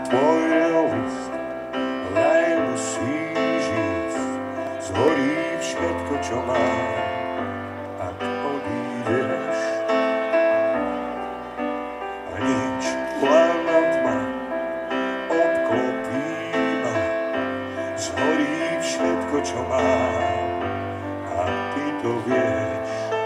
tvoj list vraj musí žiť. Zhorí všetko, čo mám, ak odídeš. A nič, len tma obklopí ma. Zhorí všetko, čo mám, a ty to vieš.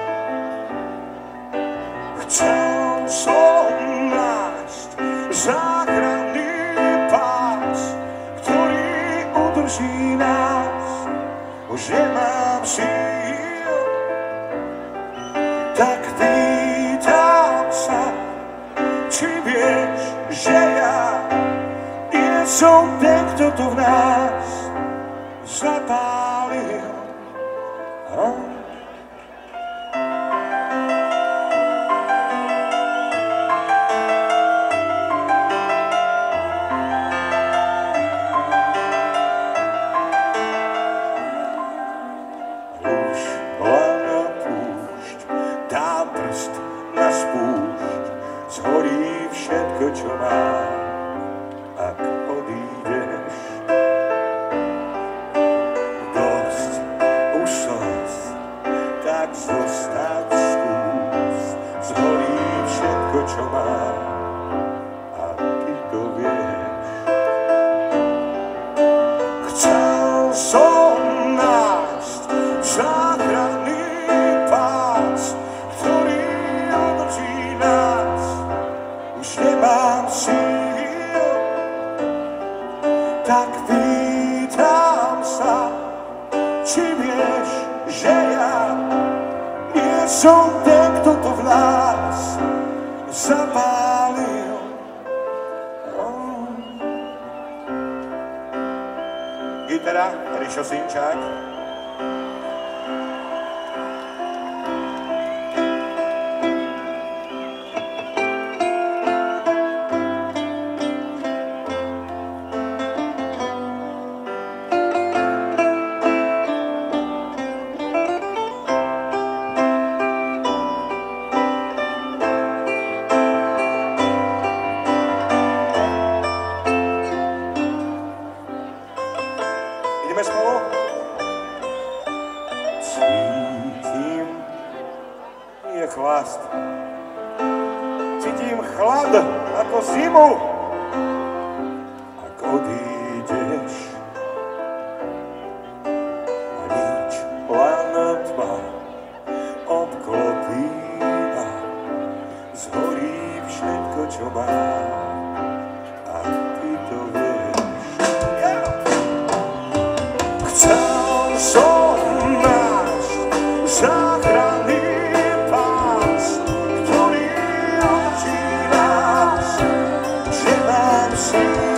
Chcel som nájsť záchranný pás, ktorý udrží nás, že mám síl. Tak pýtam sa, či vieš, že ja nie som ten, kto to v nás zapálil. Zhorí všetko, čo mám, ak odídeš. Dosť už slz, tak zostať skús. Zhorí všetko, čo mám, a ty to vieš. Chcel som nájsť záchranný pás, ktorý održí nás. Nemám síl, tak pýtam sa, či vieš, že ja nie som ten, kto to v nás zapálil. Gitara, Rišo Sinčák. Cítim chlad ako zimu, ak odídeš. A nič, len tma obklopí ma. Zhorí všetko, čo mám, a ty to vieš. Chcel som nájsť záchranný pás, ktorý održí nás, že mám síl.